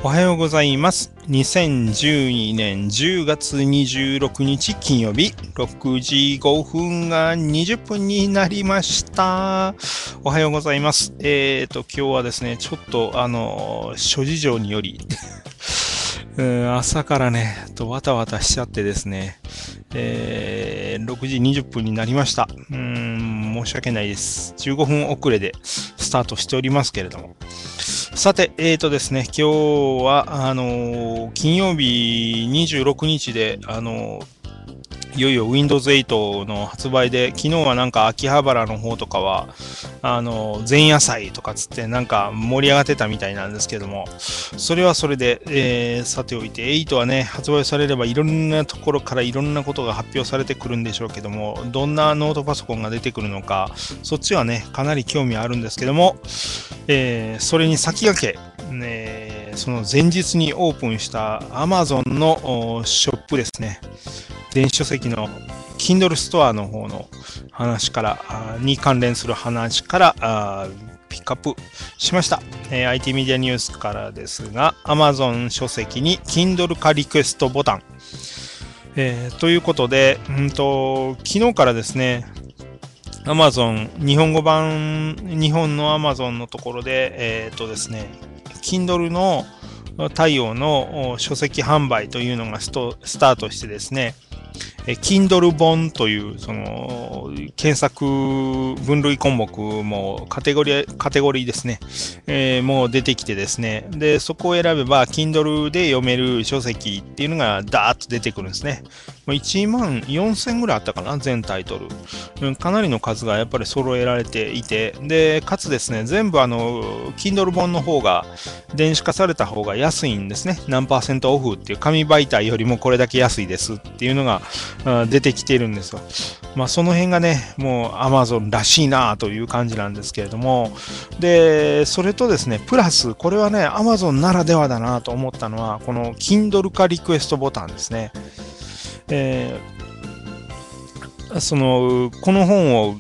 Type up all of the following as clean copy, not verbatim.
おはようございます。2012年10月26日金曜日、6時5分が20分になりました。おはようございます。今日はですね、ちょっと諸事情により朝からね、わたわたしちゃってですね、6時20分になりました。申し訳ないです。15分遅れでスタートしておりますけれども。さて、ですね、今日は、金曜日26日で、いよいよ Windows 8の発売で、昨日はなんか秋葉原の方とかは、前夜祭とかつってなんか盛り上がってたみたいなんですけども、それはそれで、さておいて、8はね、発売されればいろんなところからいろんなことが発表されてくるんでしょうけども、どんなノートパソコンが出てくるのか、そっちはね、かなり興味あるんですけども、それに先駆け、その前日にオープンした Amazon のショップですね。電子書籍の Kindle ストアの方の話からに関連する話からピックアップしました。IT メディアニュースからですが、Amazon 書籍に Kindle 化リクエストボタン。ということで、昨日からですね、Amazon 日本語版、日本の Amazon のところで、ですね、Kindle の対応の書籍販売というのがスタートしてですね、Kindle 本というその検索分類項目もカテゴリーですね、もう出てきてですね、でそこを選べば Kindle で読める書籍っていうのがダーッと出てくるんですね。1万4000ぐらいあったかな、全タイトル、かなりの数がやっぱり揃えられていて、でかつですね、全部Kindle 本の方が電子化された方が安いんですね。何%オフっていう、紙媒体よりもこれだけ安いですっていうのが出てきているんですよ。その辺がね、もう Amazon らしいなという感じなんですけれども、でそれとですね、プラスこれはね Amazon ならではだなと思ったのは、この Kindle 化リクエストボタンですね。この本を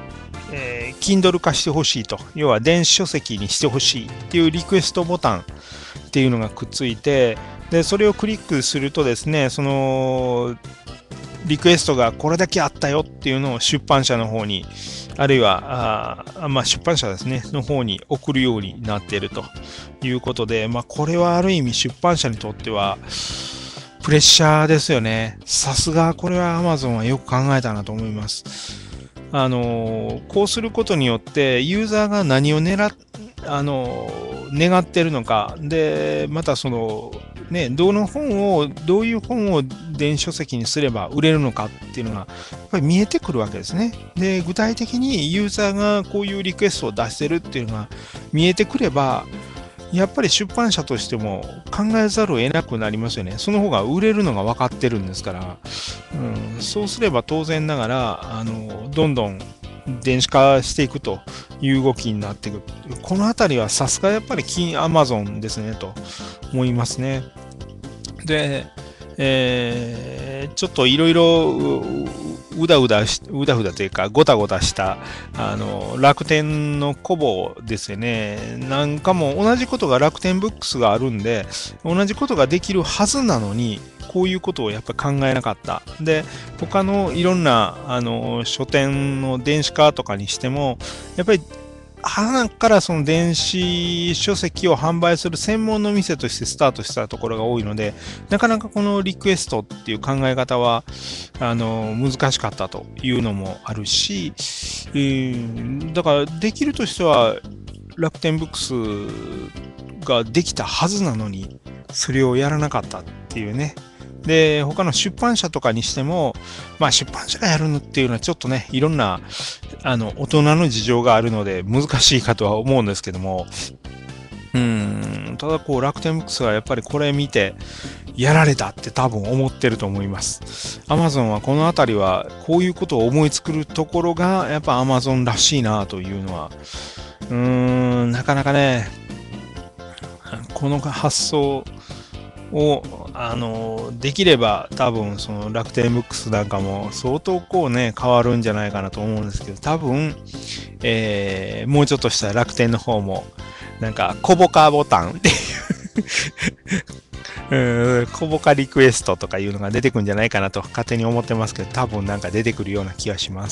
Kindle 化してほしいと、要は電子書籍にしてほしいっていうリクエストボタンっていうのがくっついて、でそれをクリックするとですね、そのリクエストがこれだけあったよっていうのを出版社の方に、あるいは出版社ですねの方に送るようになっているということで、これはある意味出版社にとってはプレッシャーですよね。さすがこれは Amazon はよく考えたなと思います。こうすることによってユーザーが何を願ってるのかで、またそのね、どういう本を電子書籍にすれば売れるのかっていうのがやっぱり見えてくるわけですね。で具体的にユーザーがこういうリクエストを出してるっていうのが見えてくれば、やっぱり出版社としても考えざるを得なくなりますよね。その方が売れるのが分かってるんですから、そうすれば当然ながらどんどん電子化していくという動きになっていく。このあたりはさすがやっぱりAmazon ですねと思いますね。で、ちょっといろいろうだうだというかごたごたした楽天のコボですよね。なんかも同じことが楽天ブックスがあるんで、同じことができるはずなのにこういうことをやっぱり考えなかった。で他のいろんな書店の電子化とかにしてもやっぱり花からその電子書籍を販売する専門の店としてスタートしたところが多いので、なかなかこのリクエストっていう考え方は難しかったというのもあるし、だからできるとしては楽天ブックスができたはずなのにそれをやらなかったっていうね。で他の出版社とかにしても、出版社がやるのっていうのはちょっとね、いろんな大人の事情があるので難しいかとは思うんですけども、ただこう楽天ブックスはやっぱりこれ見てやられたって多分思ってると思います。Amazon はこのあたりはこういうことを思いつくるところがやっぱ Amazon らしいなというのはなかなかね、この発想をできれば多分その楽天ブックスなんかも相当こうね変わるんじゃないかなと思うんですけど、多分、もうちょっとしたら楽天の方もなんかコボカーボタンっていう小ボカリクエストとかいうのが出てくるんじゃないかなと勝手に思ってますけど、多分なんか出てくるような気がします。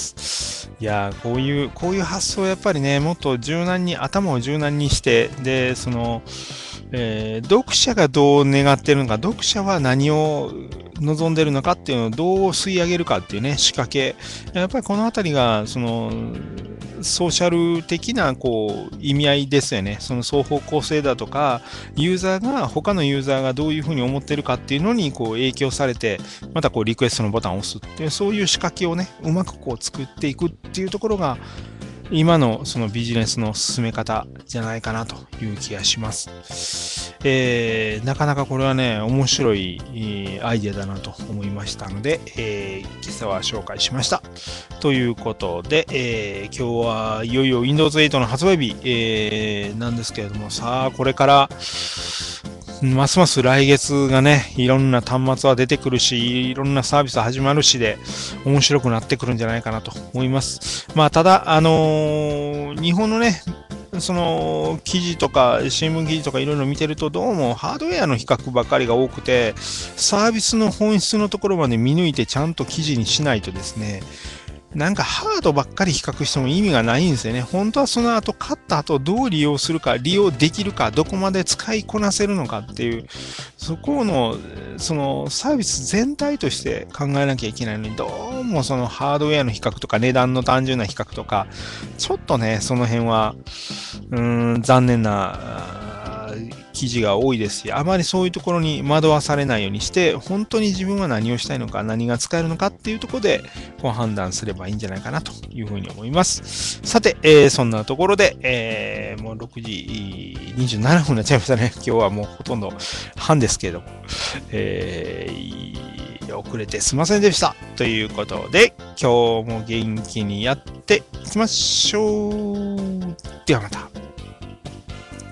いやー、こういう発想をやっぱりね、もっと柔軟に、頭を柔軟にして、で、読者がどう願ってるのか、読者は何を望んでるのかっていうのをどう吸い上げるかっていうね、仕掛け。やっぱりこのあたりが、ソーシャル的な意味合いですよね。その双方向性だとか、他のユーザーがどういうふうに思ってるかっていうのに影響されて、またリクエストのボタンを押すっていう、そういう仕掛けをね、うまく作っていくっていうところが、今のそのビジネスの進め方じゃないかなという気がします。なかなかこれはね、面白いアイデアだなと思いましたので、今朝は紹介しました。ということで、今日はいよいよ Windows 8の発売日、なんですけれども、さあ、これから、ますます来月がね、いろんな端末は出てくるし、いろんなサービス始まるしで、面白くなってくるんじゃないかなと思います。まあ、ただ、日本のね、記事とか、新聞記事とかいろいろ見てると、どうもハードウェアの比較ばかりが多くて、サービスの本質のところまで見抜いてちゃんと記事にしないとですね、なんかハードばっかり比較しても意味がないんですよね。本当はその後、買った後どう利用するか、利用できるか、どこまで使いこなせるのかっていう、そこの、そのサービス全体として考えなきゃいけないのに、どうもそのハードウェアの比較とか、値段の単純な比較とか、ちょっとね、その辺は、残念な、記事が多いですし、あまりそういうところに惑わされないようにして、本当に自分は何をしたいのか、何が使えるのかっていうところで判断すればいいんじゃないかなというふうに思います。さて、そんなところで、もう6時27分になっちゃいましたね。今日はもうほとんど半ですけれども、遅れてすいませんでした。ということで、今日も元気にやっていきましょう。ではまた。